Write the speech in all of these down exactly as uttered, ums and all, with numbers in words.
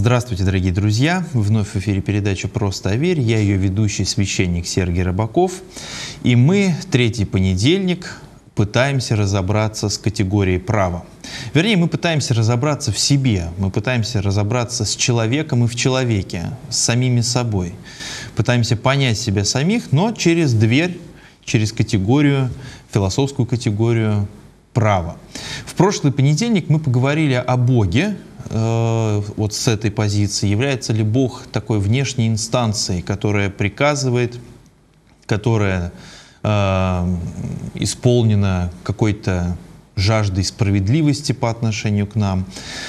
Здравствуйте, дорогие друзья! Вновь в эфире передача «Просто о вере». Я ее ведущий, священник Сергий Рыбаков. И мы третий понедельник пытаемся разобраться с категорией права. Вернее, мы пытаемся разобраться в себе, мы пытаемся разобраться с человеком и в человеке, с самими собой. Пытаемся понять себя самих, но через дверь, через категорию, философскую категорию права. В прошлый понедельник мы поговорили о Боге, э, вот с этой позиции. Является ли Бог такой внешней инстанцией, которая приказывает, которая э, исполнена какой-то жаждой справедливости по отношению к нам.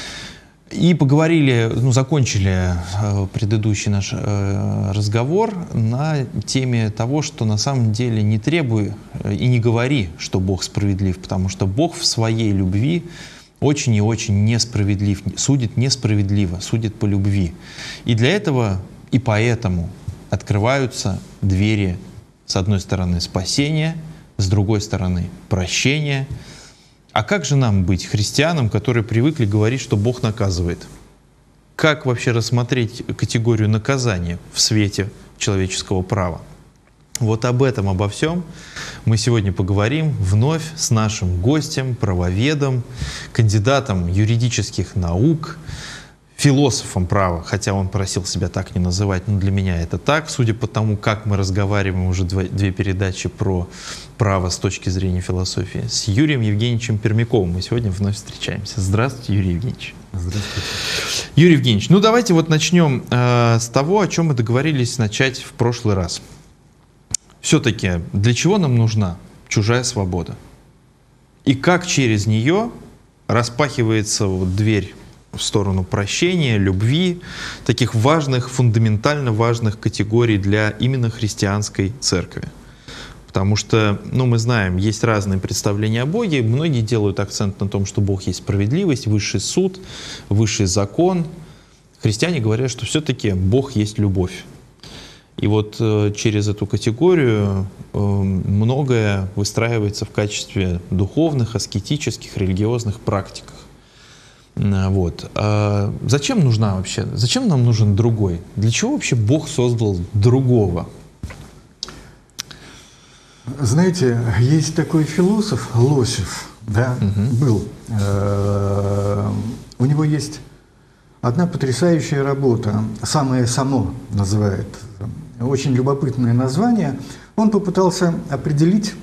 И поговорили, ну, закончили э, предыдущий наш э, разговор на теме того, что на самом деле не требуй э, и не говори, что Бог справедлив, потому что Бог в своей любви очень и очень несправедлив, судит несправедливо, судит по любви. И для этого и поэтому открываются двери, с одной стороны, спасения, с другой стороны, прощения. А как же нам быть христианам, которые привыкли говорить, что Бог наказывает? Как вообще рассмотреть категорию наказания в свете человеческого права? Вот об этом, обо всем мы сегодня поговорим вновь с нашим гостем, правоведом, кандидатом юридических наук, философом права, хотя он просил себя так не называть, но для меня это так, судя по тому, как мы разговариваем уже два, две передачи про право с точки зрения философии, с Юрием Евгеньевичем Пермяковым. Мы сегодня вновь встречаемся. Здравствуйте, Юрий Евгеньевич. Здравствуйте. Юрий Евгеньевич, ну давайте вот начнем э, с того, о чем мы договорились начать в прошлый раз. Все-таки для чего нам нужна чужая свобода? И как через нее распахивается вот дверь в сторону прощения, любви, таких важных, фундаментально важных категорий для именно христианской церкви. Потому что, ну, мы знаем, есть разные представления о Боге. Многие делают акцент на том, что Бог есть справедливость, высший суд, высший закон. Христиане говорят, что все-таки Бог есть любовь. И вот э, через эту категорию э, многое выстраивается в качестве духовных, аскетических, религиозных практик. Вот. А зачем нужна вообще? Зачем нам нужен другой? Для чего вообще Бог создал другого? Знаете, есть такой философ Лосев, да, угу. был. У него есть одна потрясающая работа, «Самое само» называет. Очень любопытное название. Он попытался определить,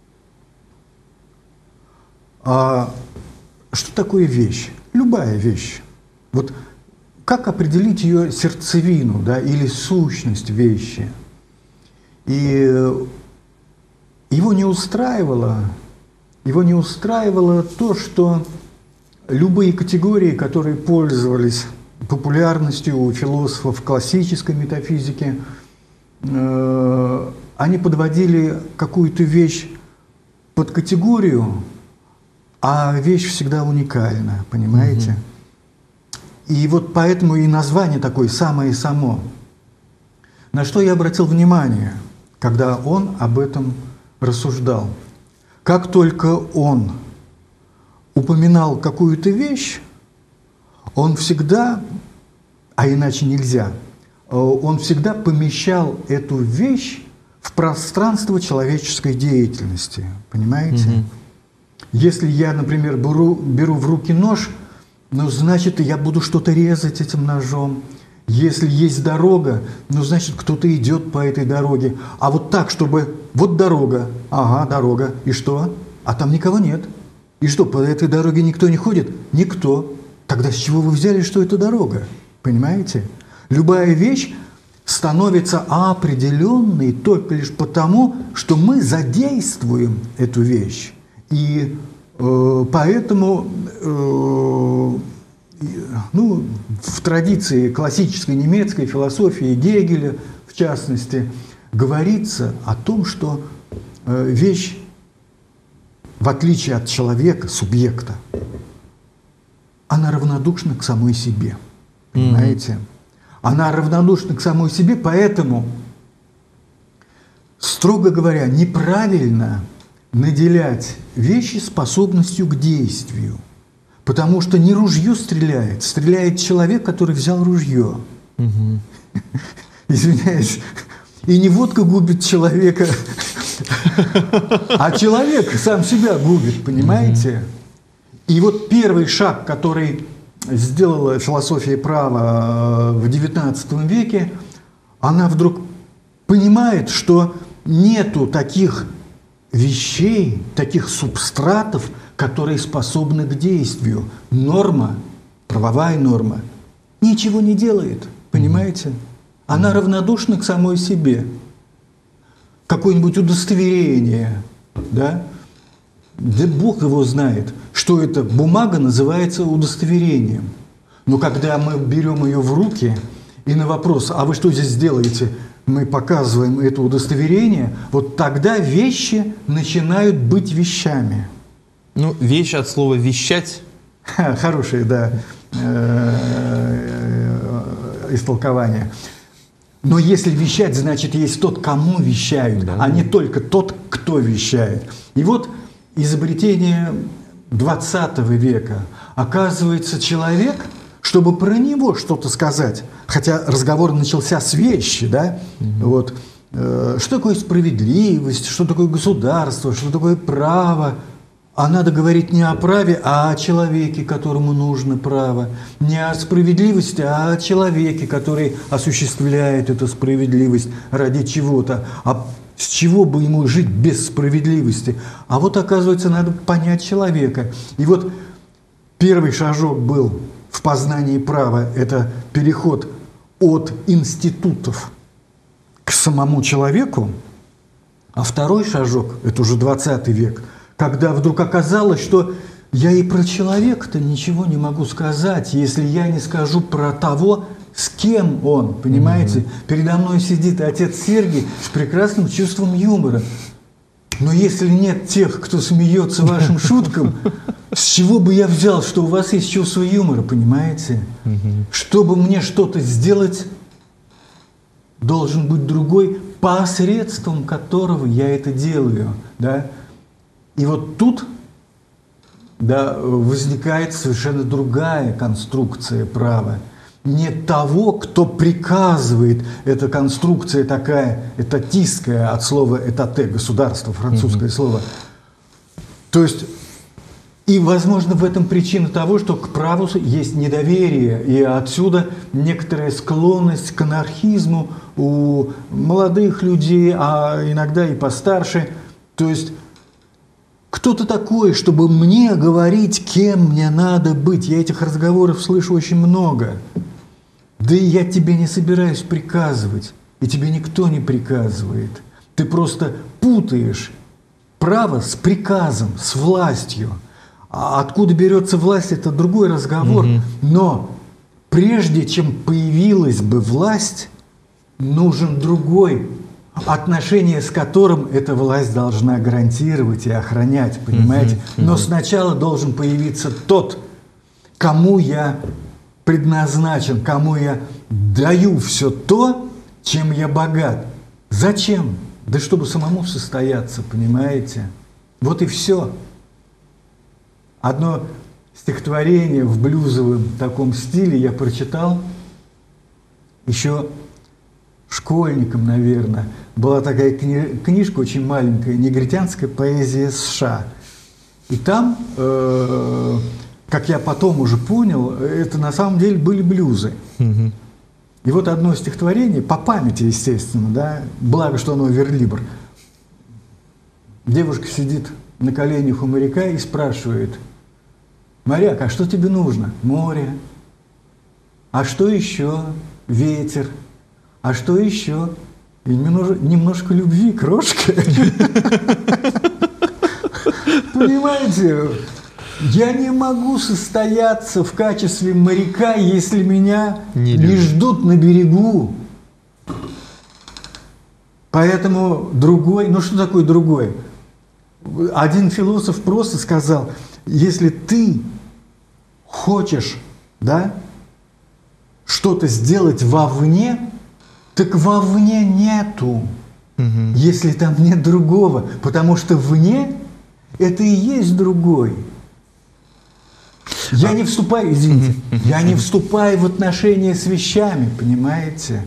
что такое вещь. Любая вещь. Вот как определить ее сердцевину, да, или сущность вещи? И его не устраивало, его не устраивало то, что любые категории, которые пользовались популярностью у философов классической метафизики, э, они подводили какую-то вещь под категорию, а вещь всегда уникальна, понимаете? Mm-hmm. И вот поэтому и название такое «самое само». На что я обратил внимание, когда он об этом рассуждал. Как только он упоминал какую-то вещь, он всегда, а иначе нельзя, он всегда помещал эту вещь в пространство человеческой деятельности, понимаете? Mm-hmm. Если я, например, беру, беру в руки нож, ну, значит, я буду что-то резать этим ножом. Если есть дорога, ну, значит, кто-то идет по этой дороге. А вот так, чтобы... Вот дорога. Ага, дорога. И что? А там никого нет. И что, по этой дороге никто не ходит? Никто. Тогда с чего вы взяли, что это дорога? Понимаете? Любая вещь становится определенной только лишь потому, что мы задействуем эту вещь. И э, поэтому, э, ну, в традиции классической немецкой философии Гегеля, в частности, говорится о том, что э, вещь, в отличие от человека, субъекта, она равнодушна к самой себе. Понимаете? Mm-hmm. Она равнодушна к самой себе, поэтому, строго говоря, неправильно наделять вещи способностью к действию. Потому что не ружье стреляет, стреляет человек, который взял ружье. Угу. Извиняюсь. И не водка губит человека, а человек сам себя губит, понимаете? И вот первый шаг, который сделала философия права в девятнадцатом веке, она вдруг понимает, что нету таких вещей, таких субстратов, которые способны к действию. Норма, правовая норма, ничего не делает, понимаете? Она равнодушна к самой себе. Какое-нибудь удостоверение, да? Да Бог его знает, что эта бумага называется удостоверением. Но когда мы берем ее в руки, и на вопрос, а вы что здесь делаете, мы показываем это удостоверение, вот тогда вещи начинают быть вещами. Ну, вещь от слова «вещать». Хорошее, да, истолкование. Но если вещать, значит, есть тот, кому вещают, да, а не только тот, кто вещает. И вот изобретение двадцатого века. Оказывается, человек, чтобы про него что-то сказать, хотя разговор начался с вещи, да, угу. Вот, э, что такое справедливость, что такое государство, что такое право. А надо говорить не о праве, а о человеке, которому нужно право. Не о справедливости, а о человеке, который осуществляет эту справедливость ради чего-то. А с чего бы ему жить без справедливости? А вот, оказывается, надо понять человека. И вот первый шажок был в познании права – это переход от институтов к самому человеку. А второй шажок – это уже двадцатый век – когда вдруг оказалось, что я и про человека-то ничего не могу сказать, если я не скажу про того, с кем он, понимаете? Mm-hmm. Передо мной сидит отец Сергий с прекрасным чувством юмора. Но если нет тех, кто смеется вашим шуткам, с чего бы я взял, что у вас есть чувство юмора, понимаете? Mm-hmm. Чтобы мне что-то сделать, должен быть другой, посредством которого я это делаю, да? И вот тут, да, возникает совершенно другая конструкция права. Не того, кто приказывает, эта конструкция такая этатистская, от слова «этате», государство, французское mm-hmm. слово. То есть, и, возможно, в этом причина того, что к праву есть недоверие, и отсюда некоторая склонность к анархизму у молодых людей, а иногда и постарше. То есть, кто-то такой, чтобы мне говорить, кем мне надо быть. Я этих разговоров слышу очень много. Да и я тебе не собираюсь приказывать. И тебе никто не приказывает. Ты просто путаешь право с приказом, с властью. А откуда берется власть, это другой разговор. Mm-hmm. Но прежде чем появилась бы власть, нужен другой, отношение с которым эта власть должна гарантировать и охранять, понимаете? Mm-hmm. Mm-hmm. Но сначала должен появиться тот, кому я предназначен, кому я даю все то, чем я богат. Зачем? Да чтобы самому состояться, понимаете? Вот и все. Одно стихотворение в блюзовом таком стиле я прочитал еще школьником, наверное. Была такая кни- книжка очень маленькая, «Негритянская поэзия США». И там, э- как я потом уже понял, это на самом деле были блюзы. Mm-hmm. И вот одно стихотворение, по памяти, естественно, да, благо, что оно верлибр. Девушка сидит на коленях у моряка и спрашивает: «Моряк, а что тебе нужно?» «Море». «А что еще?» «Ветер». «А что еще?» «И немножко любви, крошка». Понимаете, я не могу состояться в качестве моряка, если меня не, не ждут на берегу. Поэтому другой, ну что такое другой? Один философ просто сказал: если ты хочешь, да, что-то сделать вовне, так вовне нету, угу. Если там нет другого, потому что вне это и есть другой. Я не вступаю, извините, я не вступаю в отношения с вещами, понимаете?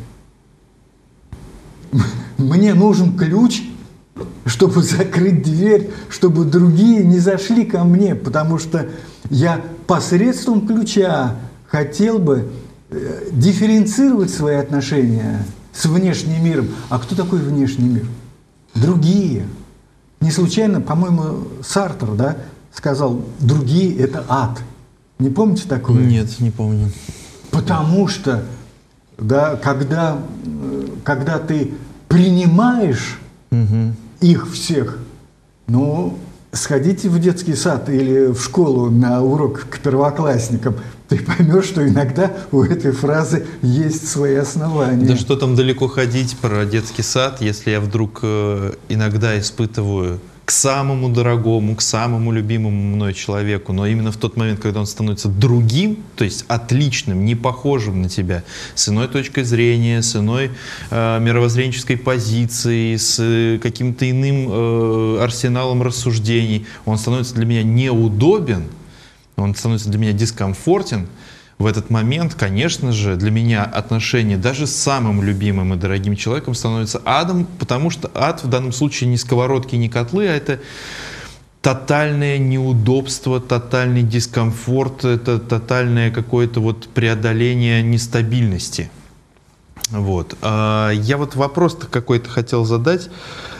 Мне нужен ключ, чтобы закрыть дверь, чтобы другие не зашли ко мне, потому что я посредством ключа хотел бы дифференцировать свои отношения с внешним миром. А кто такой внешний мир? Другие. Не случайно, по-моему, Сартр, да, сказал, другие – это ад. Не помните такое? Нет, не помню. Потому что, да, когда, когда ты принимаешь угу. их всех, ну, сходите в детский сад или в школу на урок к первоклассникам, ты поймешь, что иногда у этой фразы есть свои основания. Да что там далеко ходить про детский сад, если я вдруг э, иногда испытываю к самому дорогому, к самому любимому мной человеку, но именно в тот момент, когда он становится другим, то есть отличным, не похожим на тебя, с иной точкой зрения, с иной э, мировоззренческой позицией, с э, каким-то иным э, арсеналом рассуждений, он становится для меня неудобен, он становится для меня дискомфортен. В этот момент, конечно же, для меня отношения даже с самым любимым и дорогим человеком становятся адом, потому что ад в данном случае не сковородки, не котлы, а это тотальное неудобство, тотальный дискомфорт, это тотальное какое-то вот преодоление нестабильности. Вот. Я вот вопрос-то какой-то хотел задать.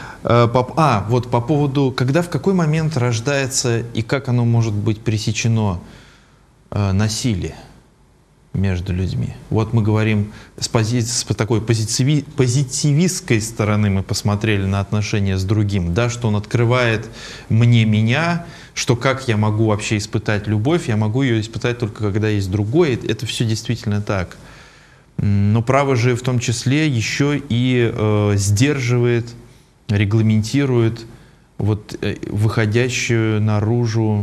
А, вот по поводу, когда, в какой момент рождается и как оно может быть пресечено насилие между людьми. Вот мы говорим с, пози... с такой позитиви... позитивистской стороны, мы посмотрели на отношения с другим, да, что он открывает мне меня, что как я могу вообще испытать любовь, я могу ее испытать только когда есть другой, это все действительно так. Но право же в том числе еще и э, сдерживает, регламентирует вот э, выходящую наружу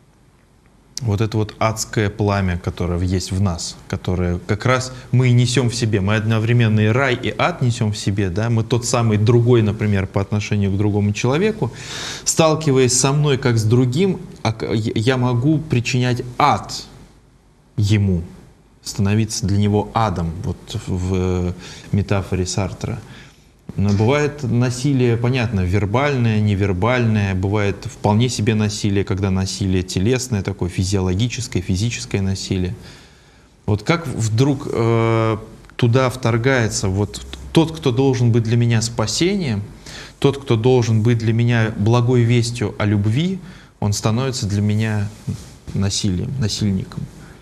вот это вот адское пламя, которое есть в нас, которое как раз мы и несем в себе. Мы одновременно и рай, и ад несем в себе. Да? Мы тот самый другой, например, по отношению к другому человеку. Сталкиваясь со мной как с другим, я могу причинять ад ему, становиться для него адом, вот в метафоре Сартра. Но бывает насилие, понятно, вербальное, невербальное, бывает вполне себе насилие, когда насилие телесное, такое физиологическое, физическое насилие. Вот как вдруг э, туда вторгается вот тот, кто должен быть для меня спасением, тот, кто должен быть для меня благой вестью о любви, он становится для меня насилием, насильником.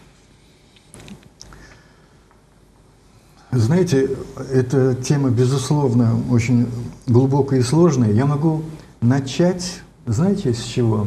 Знаете, эта тема, безусловно, очень глубокая и сложная. Я могу начать, знаете, с чего?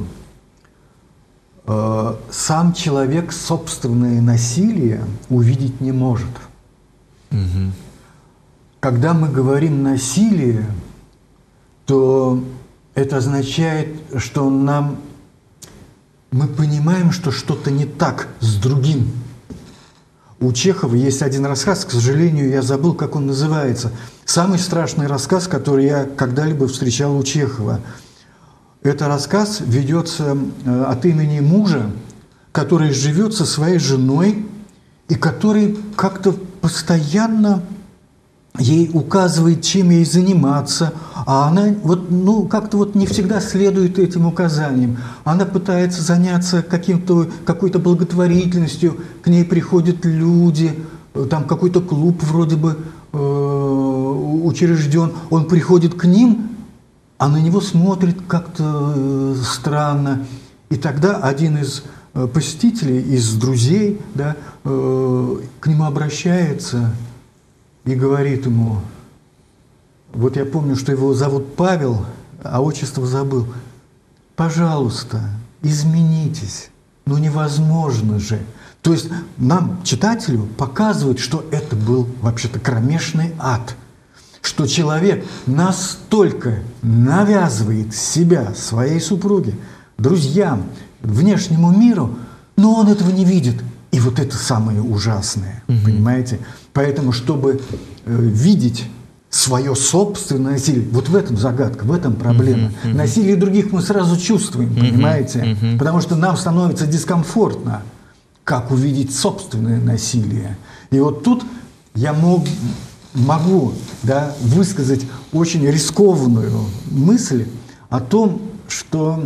Сам человек собственное насилие увидеть не может. Угу. Когда мы говорим «насилие», то это означает, что нам, мы понимаем, что что-то не так с другим. У Чехова есть один рассказ, к сожалению, я забыл, как он называется. Самый страшный рассказ, который я когда-либо встречал у Чехова. Это рассказ ведется от имени мужа, который живет со своей женой и который как-то постоянно ей указывает, чем ей заниматься, а она вот, ну, как-то вот не всегда следует этим указаниям. Она пытается заняться каким-то, какой-то благотворительностью, к ней приходят люди, там какой-то клуб вроде бы э, учрежден, он приходит к ним, а на него смотрит как-то э, странно. И тогда один из э, посетителей, из друзей, да, э, к нему обращается и говорит ему, вот я помню, что его зовут Павел, а отчество забыл. Пожалуйста, изменитесь. Ну невозможно же. То есть нам, читателю, показывают, что это был вообще-то кромешный ад. Что человек настолько навязывает себя своей супруге, друзьям, внешнему миру, но он этого не видит. И вот это самое ужасное, угу. Понимаете? Поэтому, чтобы э, видеть свое собственное насилие, вот в этом загадка, в этом проблема. Uh-huh, uh-huh. Насилие других мы сразу чувствуем, uh-huh, понимаете? Uh-huh. Потому что нам становится дискомфортно. как увидеть собственное насилие. И вот тут я мог, могу да, высказать очень рискованную мысль о том, что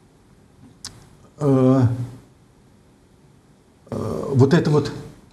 э, э, вот это вот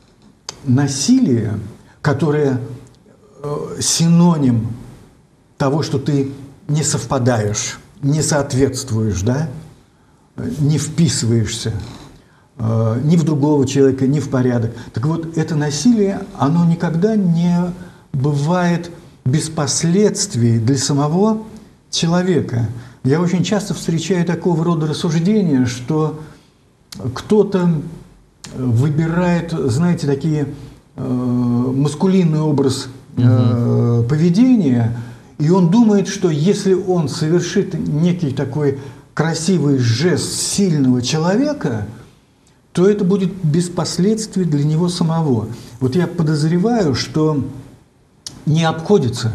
насилие, которое э, синоним того, что ты не совпадаешь, не соответствуешь, да, не вписываешься э, ни в другого человека, ни в порядок. Так вот, это насилие, оно никогда не бывает без последствий для самого человека. Я очень часто встречаю такого рода рассуждения, что кто-то выбирает, знаете, такие э, маскулинный образ э, поведения, и он думает, что если он совершит некий такой красивый жест сильного человека, то это будет без последствий для него самого. Вот я подозреваю, что не обходится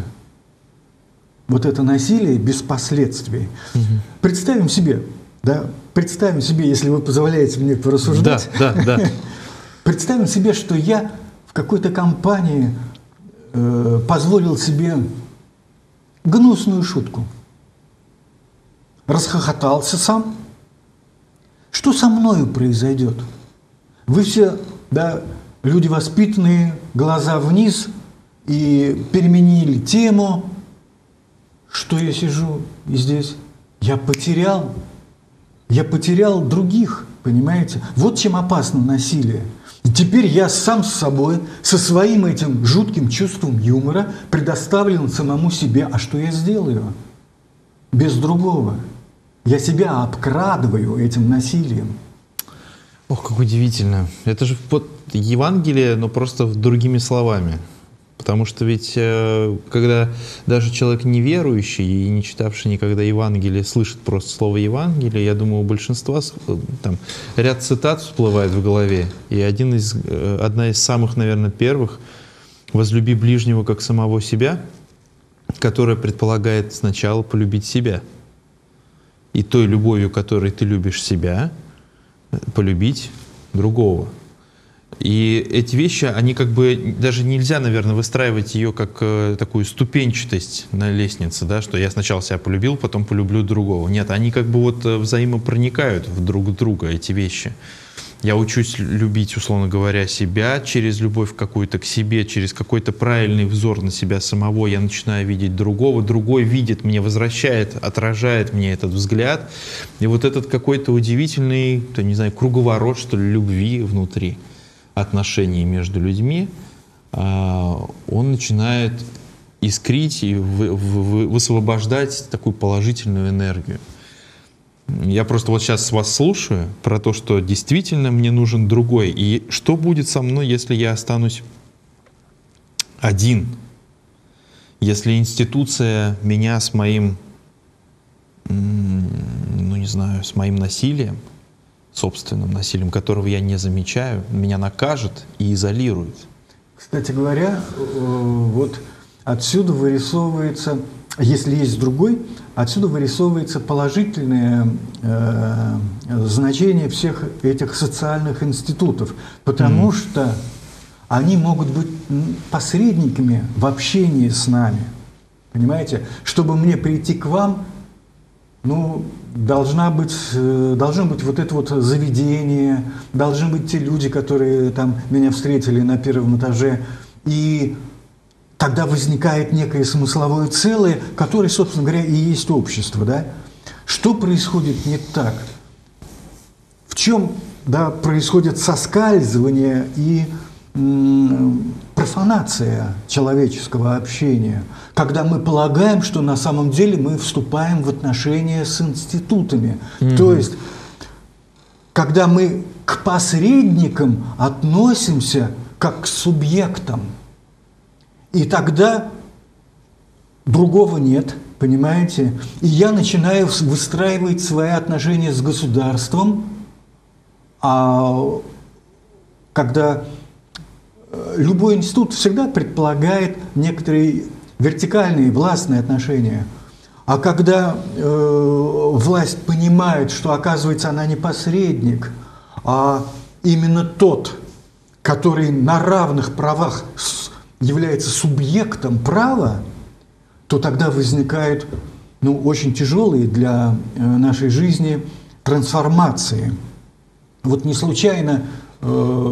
вот это насилие без последствий. Угу. Представим себе, да, представим себе, если вы позволяете мне порассуждать, да, да, да. Представим себе, что я в какой-то компании э, позволил себе гнусную шутку, расхохотался сам. Что со мною произойдет? Вы все, да, люди воспитанные, глаза вниз, и переменили тему. Что я сижу и здесь? Я потерял, я потерял других, понимаете? Вот чем опасно насилие. И теперь я сам с собой, со своим этим жутким чувством юмора предоставлен самому себе. А что я сделаю? Без другого. Я себя обкрадываю этим насилием. Ох, как удивительно. Это же вот Евангелие, но просто другими словами. Потому что ведь, когда даже человек неверующий и не читавший никогда Евангелие слышит просто слово Евангелие, я думаю, у большинства там ряд цитат всплывает в голове. И один из, одна из самых, наверное, первых «Возлюби ближнего, как самого себя», которая предполагает сначала полюбить себя. И той любовью, которой ты любишь себя, полюбить другого. И эти вещи, они как бы, даже нельзя, наверное, выстраивать ее как э, такую ступенчатость на лестнице, да, что я сначала себя полюбил, потом полюблю другого. Нет, они как бы вот взаимопроникают в друг друга, эти вещи. Я учусь любить, условно говоря, себя через любовь какую-то к себе, через какой-то правильный взор на себя самого. Я начинаю видеть другого, другой видит, мне возвращает, отражает мне этот взгляд. И вот этот какой-то удивительный, то, не знаю, круговорот, что ли, любви внутри отношений между людьми, он начинает искрить и высвобождать такую положительную энергию. Я просто вот сейчас вас слушаю про то, что действительно мне нужен другой. И что будет со мной, если я останусь один? Если институция меня с моим, ну не знаю, с моим насилием, собственным насилием, которого я не замечаю, меня накажет и изолирует. Кстати говоря, вот отсюда вырисовывается, если есть другой, отсюда вырисовывается положительное э, значение всех этих социальных институтов, потому mm. что они могут быть посредниками в общении с нами. Понимаете? Чтобы мне прийти к вам, ну, должна быть, должно быть вот это вот заведение, должны быть те люди, которые там меня встретили на первом этаже, и тогда возникает некое смысловое целое, которое, собственно говоря, и есть общество, да? Что происходит не так? В чем, да, происходит соскальзывание и м- профанация человеческого общения, когда мы полагаем, что на самом деле мы вступаем в отношения с институтами. Mm-hmm. То есть, когда мы к посредникам относимся как к субъектам, и тогда другого нет, понимаете? И я начинаю выстраивать свои отношения с государством, а когда любой институт всегда предполагает некоторые вертикальные властные отношения. А когда э, власть понимает, что, оказывается, она не посредник, а именно тот, который на равных правах является субъектом права, то тогда возникают, ну, очень тяжелые для нашей жизни трансформации. Вот не случайно э,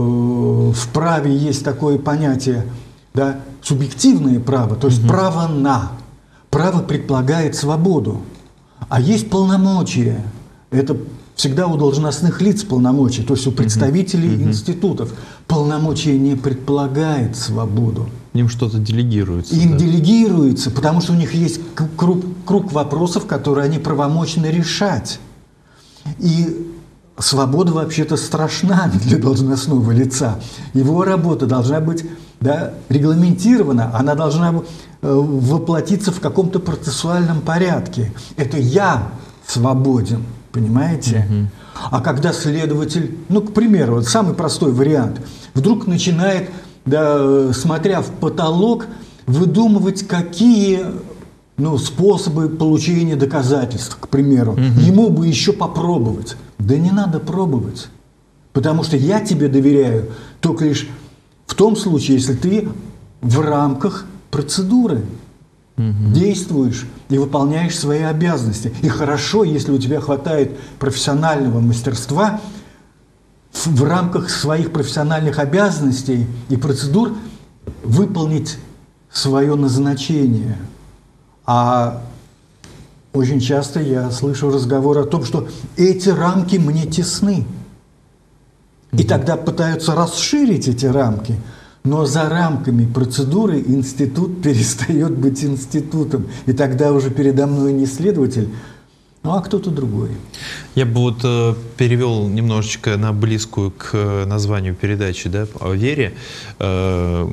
в праве есть такое понятие, да, субъективное право, то есть угу. право на. Право предполагает свободу, а есть полномочия. Это всегда у должностных лиц полномочия, то есть у представителей угу. институтов. Полномочия не предполагает свободу. Им что-то делегируется. Им да? делегируется, потому что у них есть круг, круг вопросов, которые они правомочны решать. И свобода вообще-то страшна для должностного лица. Его работа должна быть, да, регламентирована, она должна воплотиться в каком-то процессуальном порядке. Это я свободен, понимаете? Угу. А когда следователь, ну, к примеру, вот самый простой вариант, вдруг начинает, да, смотря в потолок, выдумывать, какие, ну, способы получения доказательств, к примеру. Угу. Ему бы еще попробовать. Да не надо пробовать, потому что я тебе доверяю только лишь в том случае, если ты в рамках процедуры угу. действуешь и выполняешь свои обязанности. И хорошо, если у тебя хватает профессионального мастерства в, в рамках своих профессиональных обязанностей и процедур выполнить свое назначение. А очень часто я слышу разговор о том, что эти рамки мне тесны. И тогда пытаются расширить эти рамки. Но за рамками процедуры институт перестает быть институтом. И тогда уже передо мной не следователь, ну а кто-то другой. Я бы вот э, перевел немножечко на близкую к названию передачи, да, о вере, э,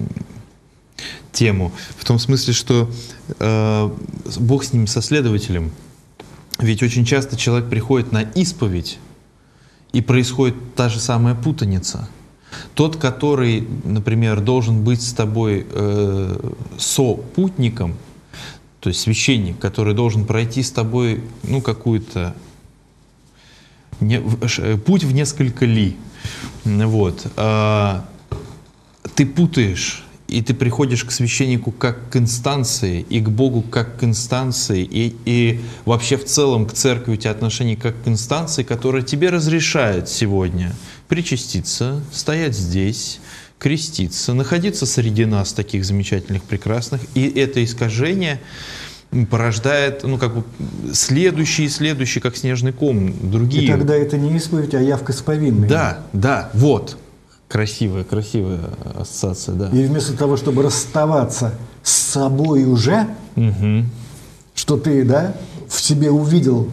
тему. В том смысле, что э, Бог с ним, со следователем. Ведь очень часто человек приходит на исповедь, и происходит та же самая путаница. Тот, который, например, должен быть с тобой э, сопутником, то есть священник, который должен пройти с тобой, ну, какую-то не, путь в несколько ли, вот, э, ты путаешь. И ты приходишь к священнику как к инстанции, и к Богу как к инстанции, и, и вообще в целом к церкви у тебя отношение как к инстанции, которая тебе разрешает сегодня причаститься, стоять здесь, креститься, находиться среди нас, таких замечательных, прекрасных. И это искажение порождает, ну, как бы следующий и следующий, как снежный ком, другие. И тогда это не исповедь, а явка с повинной. Да, да, вот. Красивая, красивая ассоциация, да. И вместо того, чтобы расставаться с собой уже, угу. что ты, да, в себе увидел,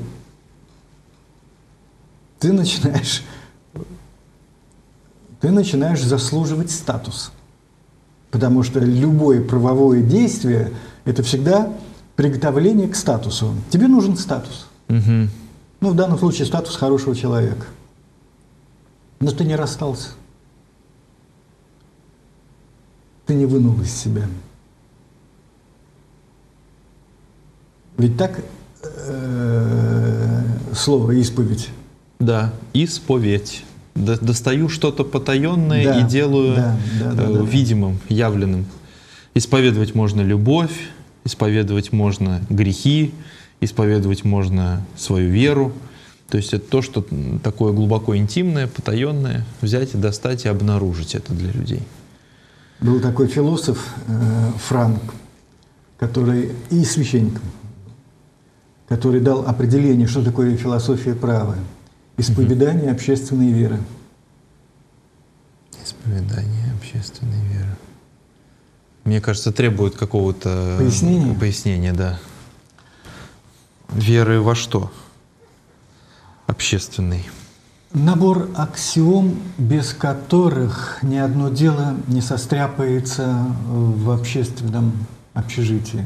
ты начинаешь, ты начинаешь заслуживать статус. Потому что любое правовое действие – это всегда приготовление к статусу. Тебе нужен статус. Угу. Ну, в данном случае статус хорошего человека. Но ты не расстался. Ты не вынул из себя. Ведь так э, слово «исповедь». Да, исповедь. Достаю что-то потаенное да, и делаю да, да, да, э, да, видимым, да. явленным. Исповедовать можно любовь, исповедовать можно грехи, исповедовать можно свою веру. То есть это то, что такое глубоко интимное, потаенное, взять и достать и обнаружить это для людей. Был такой философ э, Франк, который и священник, который дал определение, что такое философия права. Исповедание mm-hmm. общественной веры. Исповедание общественной веры. Мне кажется, требует какого-то пояснения. Пояснения, да. Веры во что? Общественной. Набор аксиом, без которых ни одно дело не состряпается в общественном общежитии.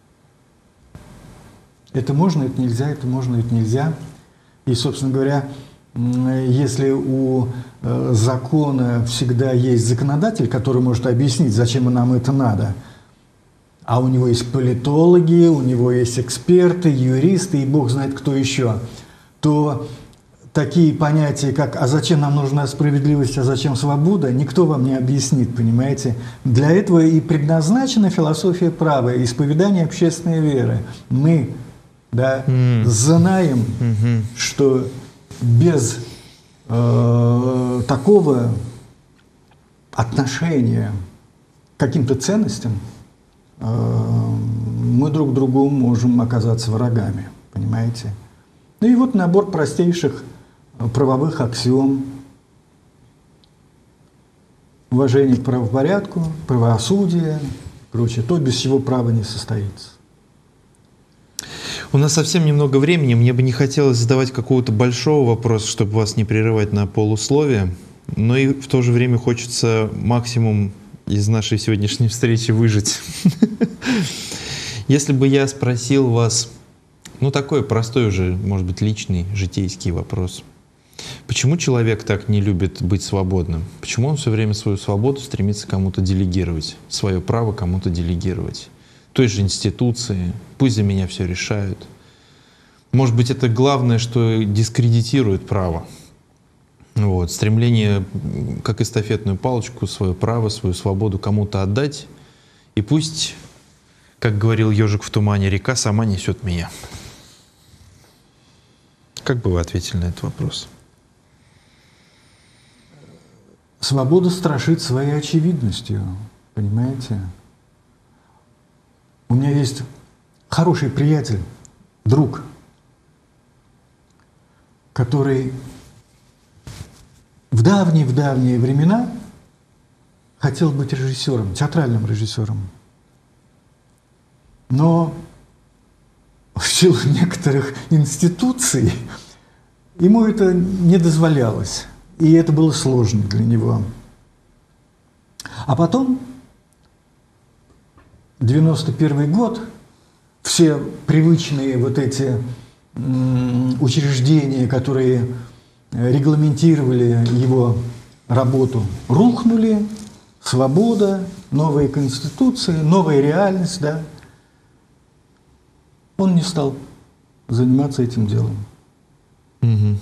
Это можно, это нельзя, это можно, это нельзя. И, собственно говоря, если у закона всегда есть законодатель, который может объяснить, зачем нам это надо, а у него есть политологи, у него есть эксперты, юристы и бог знает кто еще, то такие понятия, как «а зачем нам нужна справедливость, а зачем свобода», никто вам не объяснит, понимаете? Для этого и предназначена философия права, исповедание общественной веры. Мы, да, mm. знаем, mm-hmm. что без э, такого отношения к каким-то ценностям э, мы друг другу можем оказаться врагами, понимаете? Ну и вот набор простейших правовых аксиом: уважение к правопорядку, правосудие, прочее, то, без чего право не состоится. У нас совсем немного времени, мне бы не хотелось задавать какого-то большого вопроса, чтобы вас не прерывать на полусловие, но и в то же время хочется максимум из нашей сегодняшней встречи выжить. Если бы я спросил вас, ну такой простой уже, может быть, личный, житейский вопрос. Почему человек так не любит быть свободным? Почему он все время свою свободу стремится кому-то делегировать, свое право кому-то делегировать? Той же институции, пусть за меня все решают. Может быть, это главное, что дискредитирует право. Вот, стремление, как эстафетную палочку, свое право, свою свободу кому-то отдать. И пусть, как говорил ежик в тумане, река сама несет меня. Как бы вы ответили на этот вопрос? Свобода страшит своей очевидностью, понимаете? У меня есть хороший приятель, друг, который в давние-в давние времена хотел быть режиссером, театральным режиссером. Но в силу некоторых институций ему это не дозволялось. И это было сложно для него. А потом, девяносто первый год, все привычные вот эти м, учреждения, которые регламентировали его работу, рухнули. Свобода, новые конституции, новая реальность, да. Он не стал заниматься этим делом. Угу.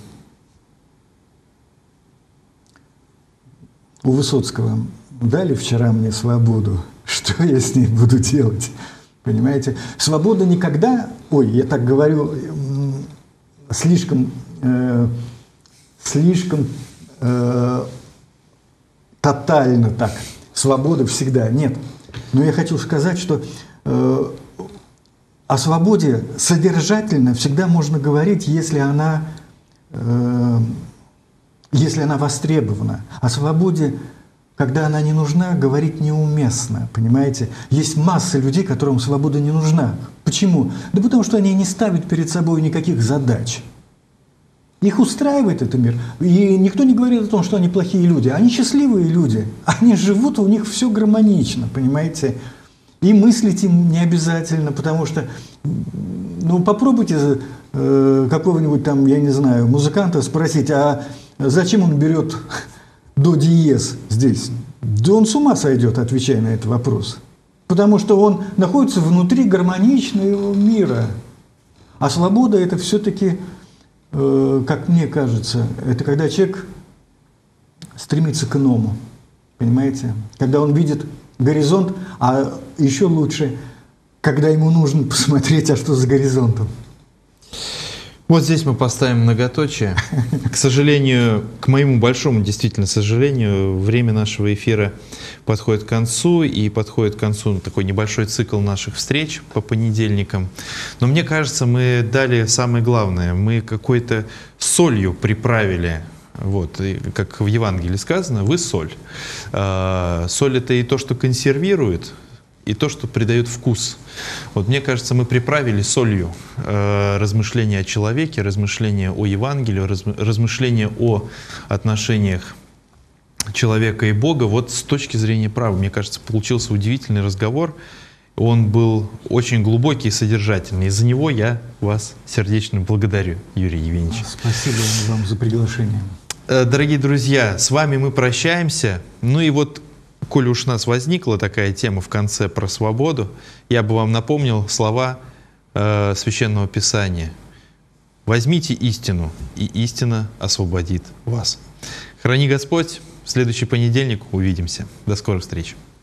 У Высоцкого дали вчера мне свободу, что я с ней буду делать? Понимаете? Свобода никогда, ой, я так говорю, слишком, э, слишком э, тотально так. Свобода всегда. Нет. Но я хочу сказать, что э, о свободе содержательно всегда можно говорить, если она... Э, если она востребована. О свободе, когда она не нужна, говорить неуместно, понимаете? Есть масса людей, которым свобода не нужна. Почему? Да потому что они не ставят перед собой никаких задач. Их устраивает этот мир. И никто не говорит о том, что они плохие люди. Они счастливые люди. Они живут, у них все гармонично, понимаете? И мыслить им не обязательно, потому что, ну, попробуйте э, какого-нибудь там, я не знаю, музыканта спросить, а зачем он берет до диез здесь? Да он с ума сойдет, отвечая на этот вопрос. Потому что он находится внутри гармоничного мира. А свобода – это все-таки, э, как мне кажется, это когда человек стремится к иному. Понимаете? Когда он видит горизонт, а еще лучше, когда ему нужно посмотреть, а что за горизонтом. Вот здесь мы поставим многоточие. К сожалению, к моему большому действительно сожалению, время нашего эфира подходит к концу, и подходит к концу такой небольшой цикл наших встреч по понедельникам. Но мне кажется, мы дали самое главное. Мы какой-то солью приправили. Вот, и как в Евангелии сказано, вы соль. А, соль — это и то, что консервирует, и то, что придает вкус. Вот мне кажется, мы приправили солью э, размышления о человеке, размышления о Евангелии, размышления о отношениях человека и Бога. Вот с точки зрения права, мне кажется, получился удивительный разговор. Он был очень глубокий и содержательный. И за него я вас сердечно благодарю, Юрий Евгеньевич. Спасибо вам за приглашение. Дорогие друзья, с вами мы прощаемся. Ну и вот, коль уж у нас возникла такая тема в конце про свободу, я бы вам напомнил слова э, Священного Писания. Возьмите истину, и истина освободит вас. Храни Господь. В следующий понедельник увидимся. До скорых встреч.